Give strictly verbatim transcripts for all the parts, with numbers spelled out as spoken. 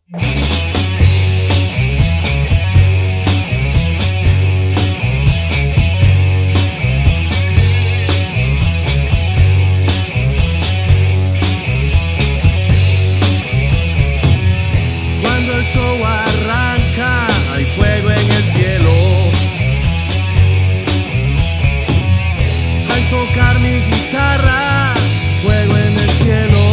Cuando el show arranca, hay fuego en el cielo. Al tocar mi guitarra, fuego en el cielo.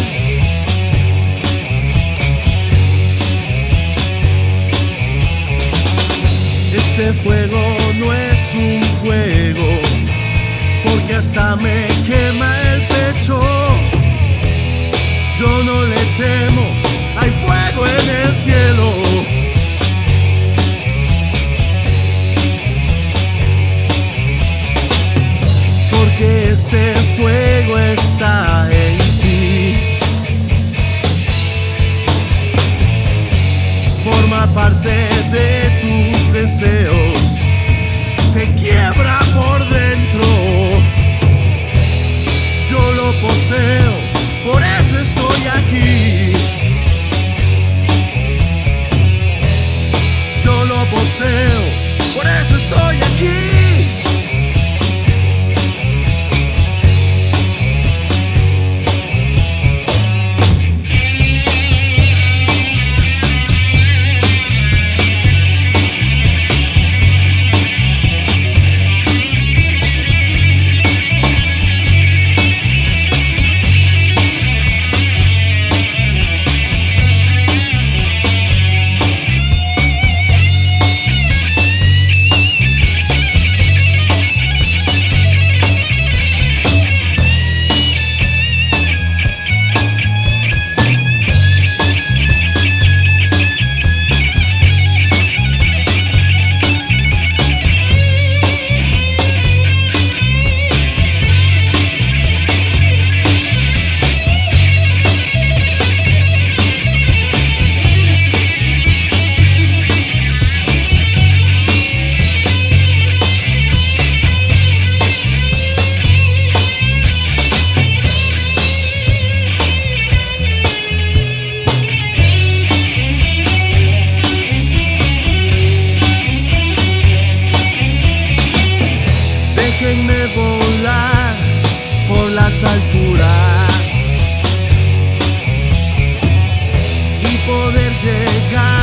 Este fuego no es un juego, porque hasta me quema el pecho. Yo no le temo, hay fuego en el cielo. Porque este fuego está en ti. Forma parte de tus deseos, te quiebra por dentro. Yo lo poseo, por eso estoy aquí. Yo lo poseo, por eso estoy aquí. Déjenme volar por las alturas y poder llegar